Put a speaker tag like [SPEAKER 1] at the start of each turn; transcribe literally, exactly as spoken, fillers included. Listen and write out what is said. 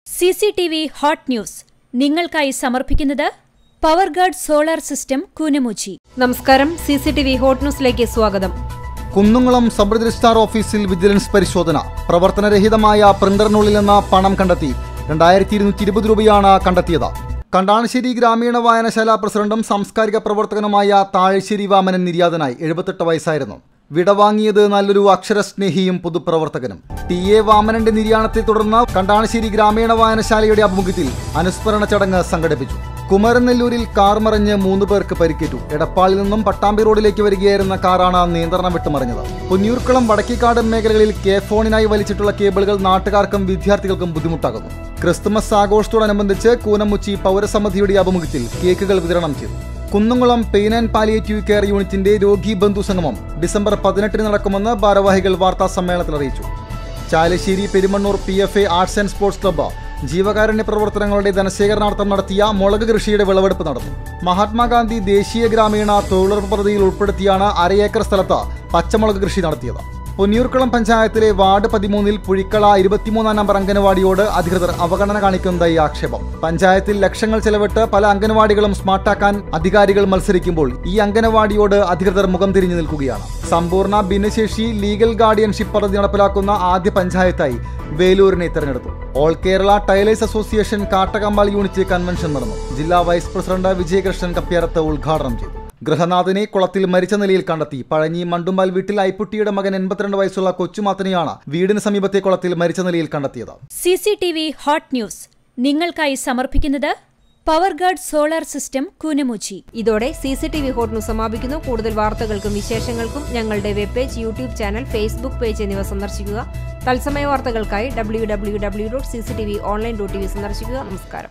[SPEAKER 1] C C T V hot news നിങ്ങൾക്കായി സമർപ്പിക്കുന്നത് Powerguard solar system Koonamoochi.
[SPEAKER 2] നമസ്കാരം, C C T V hot ന്യൂസിലേക്ക് സ്വാഗതം.
[SPEAKER 3] കുന്നുംകുളം സബ് രജിസ്ട്രാർ ഓഫീസിൽ വിജിലൻസ് പരിശോധന. പ്രവർത്തനരഹിതമായ പ്രിന്ററിനുള്ളിൽ നിന്ന് പണം കണ്ടെത്തി. രണ്ടായിരത്തി ഇരുന്നൂറ്റി ഇരുപത് രൂപയാണ് കണ്ടെത്തിയത്. കണ്ടാണശ്ശേരി ഗ്രാമീണ വായനശാല പ്രസിഡന്റും സാംസ്കാരിക പ്രവർത്തകനുമായ താഴശ്ശേരി വാമനൻ നിര്യാതനായി. എഴുപത്തെട്ട് വയസ്സായിരുന്നു. വിടവാങ്ങിയത് നല്ലൊരു അക്ഷരസ്നേഹിയും പൊതുപ്രവർത്തകനും. ടി എ വാമനന്റെ നിര്യാണത്തെ തുടർന്ന് കണ്ടാണശ്ശേരി ഗ്രാമീണ വായനശാലയുടെ ആഭിമുഖ്യത്തിൽ അനുസ്മരണ ചടങ്ങ് സംഘടിപ്പിച്ചു. കുമരനെല്ലൂരിൽ കാർ മറിഞ്ഞ് മൂന്ന് പേർക്ക് പരിക്കേറ്റു. എടപ്പാളിൽ നിന്നും പട്ടാമ്പി റോഡിലേക്ക് വരികയായിരുന്ന കാറാണ് നിയന്ത്രണം വിട്ടുമറിഞ്ഞത്. പൊന്നിയൂർക്കുളം വടക്കേക്കാട് മേഖലകളിൽ കെ ഫോണിനായി വലിച്ചിട്ടുള്ള കേബിളുകൾ നാട്ടുകാർക്കും വിദ്യാർത്ഥികൾക്കും ബുദ്ധിമുട്ടാകുന്നു. ക്രിസ്തുമസ് ആഘോഷത്തോടനുബന്ധിച്ച് കൂനമുച്ചി പൗരസമിതിയുടെ ആഭിമുഖ്യത്തിൽ കേക്കുകൾ വിതരണം ചെയ്തു. Kunnamkulam pain and palliative care യൂണിറ്റിന്റെ രോഗി ബന്ധു സംഗമം ഡിസംബർ പതിനെട്ടിന് നടക്കുമെന്ന് ഭാരവാഹികൾ വാർത്താ സമ്മേളനത്തിൽ അറിയിച്ചു. Chalissery Perumannur P F A arts and sports club ജീവകാരുണ്യ പ്രവർത്തനങ്ങളുടെ ധനശേഖരണാർത്ഥം നടത്തിയ മുളക് കൃഷിയുടെ വിളവെടുപ്പ് നടന്നു. മഹാത്മാഗാന്ധി ദേശീയ ഗ്രാമീണ തൊഴിലുറപ്പ് പദ്ധതിയിൽ ഉൾപ്പെടുത്തിയാണ് അരയേക്കർ സ്ഥലത്ത് പച്ചമുളക് കൃഷി നടത്തിയത്. പൊന്നിയൂർക്കുളം പഞ്ചായത്തിലെ വാർഡ് പതിമൂന്നിൽ പുഴിക്കള ഇരുപത്തിമൂന്നാം നമ്പർ അംഗനവാടിയോട് അധികൃതർ അവഗണന കാണിക്കുന്നതായി ആക്ഷേപം. പഞ്ചായത്തിൽ ലക്ഷങ്ങൾ ചെലവിട്ട് പല അംഗനവാടികളും സ്മാർട്ടാക്കാൻ അധികാരികൾ മത്സരിക്കുമ്പോൾ ഈ അംഗനവാടിയോട് അധികൃതർ മുഖം തിരിഞ്ഞു നിൽക്കുകയാണ്. സമ്പൂർണ്ണ ഭിന്നശേഷി ലീഗൽ ഗാർഡിയൻഷിപ്പ് പദ്ധതി നടപ്പിലാക്കുന്ന ആദ്യ പഞ്ചായത്തായി വേലൂരിനെ തെരഞ്ഞെടുത്തു. All Kerala tailors association Kattakampal unit convention നടന്നു. ജില്ലാ വൈസ് പ്രസിഡന്റ് വിജയകൃഷ്ണൻ കപ്പ്യാരത്ത് ഉദ്ഘാടനം ചെയ്തു. ഗൃഹനാഥനെ കുളത്തിൽ മരിച്ച നിലയിൽ കണ്ടെത്തി. പഴഞ്ഞി മണ്ടുമ്പാൽ വീട്ടിൽ ഐപ്പുട്ടിയുടെ മകൻ എൺപത്തിരണ്ട് വയസ്സുള്ള കൊച്ചുമാത്തനെയാണ് വീടിന് സമീപത്തെ കുളത്തിൽ മരിച്ച നിലയിൽ കണ്ടെത്തിയത്.
[SPEAKER 1] C C T V hot news നിങ്ങൾക്കായി സമർപ്പിക്കുന്നത് പവർഗാർഡ് സോളാർ സിസ്റ്റം കൂനമുച്ചി.
[SPEAKER 2] ഇതോടെ C C T V hot news സമാപിക്കുന്നു. കൂടുതൽ വാർത്തകൾക്കും വിശേഷങ്ങൾക്കും ഞങ്ങളുടെ web page, YouTube channel, Facebook page എന്നിവ സന്ദർശിക്കുക. തത്സമയ വാർത്തകൾക്കായി W W W dot C C T V online dot T V സന്ദർശിക്കുക. നമസ്കാരം.